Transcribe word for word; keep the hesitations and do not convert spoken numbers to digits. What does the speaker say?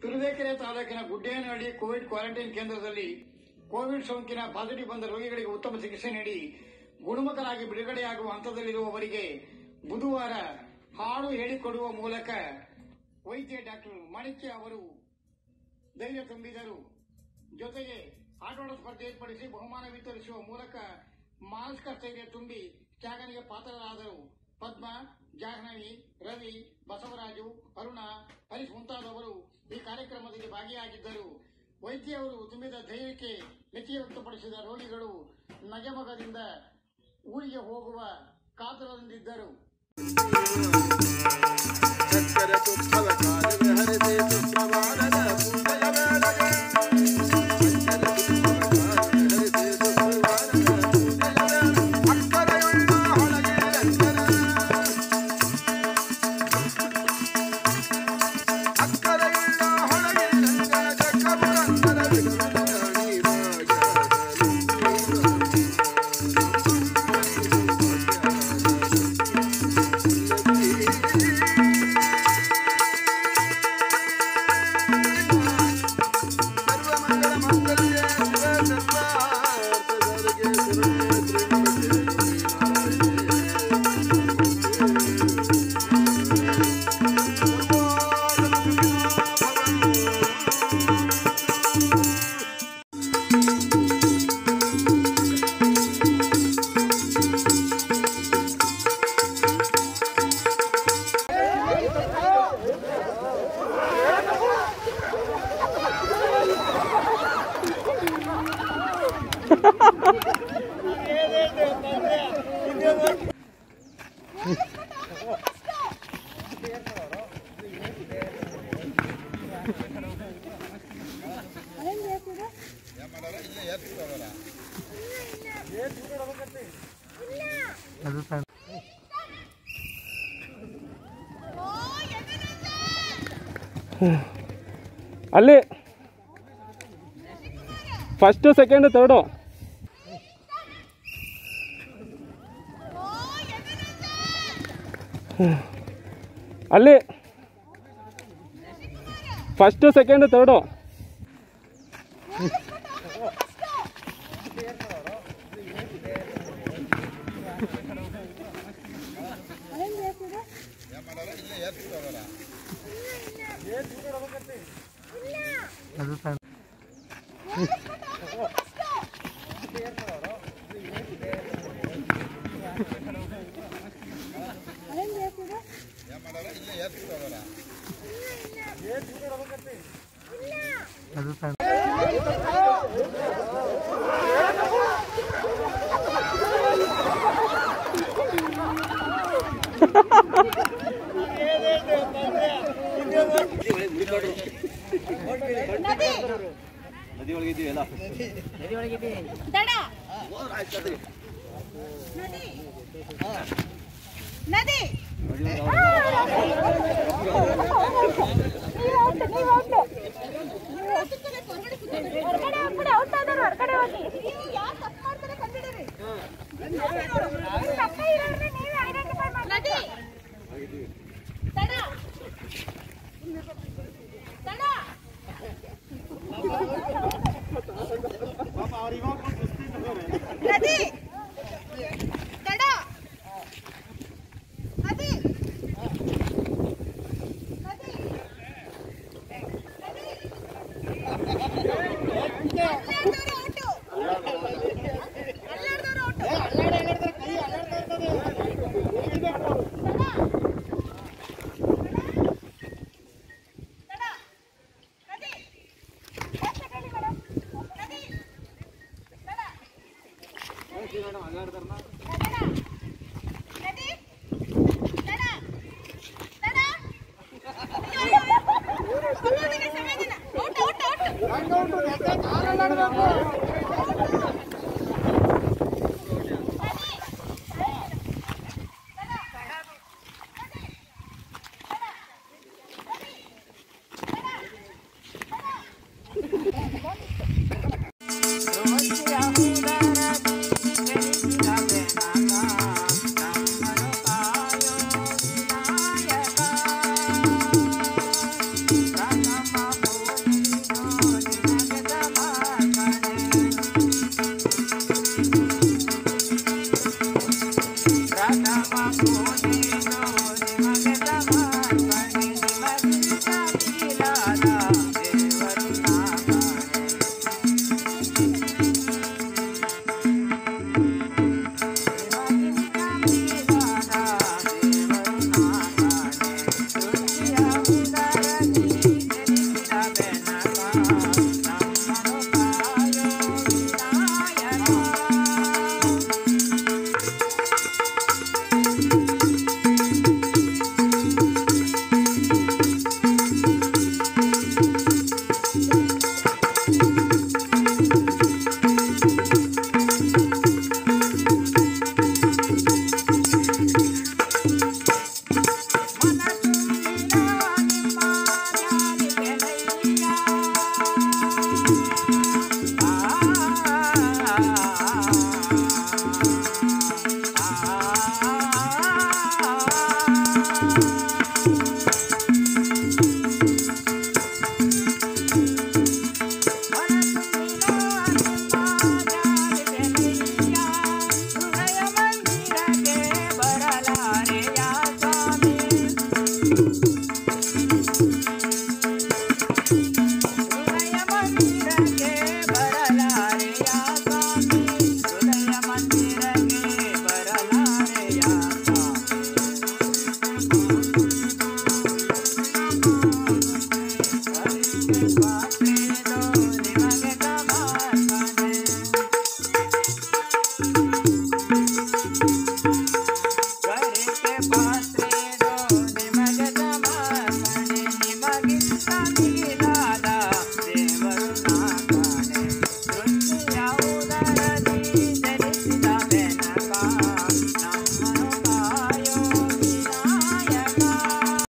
ತುರುವೇಕೆರೆ ತಾಲೂಕಿನ Guddenahalli covid quarantine ಕೇಂದ್ರದಲ್ಲಿ covid ಸೋಂಕಿನ ಪಾಸಿಟಿವ್ ಬಂದ ರೋಗಿಗಳಿಗೆ ಉತ್ತಮ ಚಿಕಿತ್ಸೆ ನೀಡಿ ಗುಣಮುಖರಾಗಿ ಬಿಡುಗಡೆಯಾಗುವ ಹಂತದಲ್ಲಿರುವವರಿಗೆ ಬುಧವಾರ ಹಾಡು ಹೇಳಿಕೊಡುವ ಮೂಲಕ ವೈದ್ಯ ಡಾಕ್ಟರ್ ಮಾಣಿಕ್ಯ ಅವರು ಧೈರ್ಯ ತುಂಬಿದರು. ಜೊತೆಗೆ ಆಟೋಟ ಸ್ಪರ್ಧೆ ಏರ್ಪಡಿಸಿ ಬಹುಮಾನ ವಿತರಿಸುವ ಮೂಲಕ ಮಾನಸಿಕ ಸ್ಥೈರ್ಯ ತುಂಬಿ ತ್ಯಾಗನಿಗೆ ಪಾತ್ರರಾದರು. ಪದ್ಮ, ಜಾಹ್ನವಿ, ರವಿ, ಬಸವರಾಜು, ಅರುಣ, ಹರೀಶ್ ಮುಂತಾದವರು ಈ ಕಾರ್ಯಕ್ರಮದಲ್ಲಿ ಭಾಗಿಯಾಗಿದ್ದರು. ವೈದ್ಯರು ತುಂಬಿದ ಧೈರ್ಯಕ್ಕೆ ಮೆಚ್ಚುಗೆ ವ್ಯಕ್ತಪಡಿಸಿದ ರೋಗಿಗಳು ನಗೆಮೊಗದಿಂದ ಊರಿಗೆ ಹೋಗುವ ಕಾತರದಿಂದಿದ್ದರು. ಅಲ್ಲಿ ಫಸ್ಟ್ ಸೆಕೆಂಡ್ ಥರ್ಡು ಅಲ್ಲಿ ಫಸ್ಟ್ ಸೆಕೆಂಡ್ ಥರ್ಡು ನದಿ ಒಳಗಿದ್ದೀವಲ್ಲ ನದಿ ಒಳಗಿದ್ದೀವಿ ದಡ ನದಿ ನದಿ Rama ಹಾಗೆ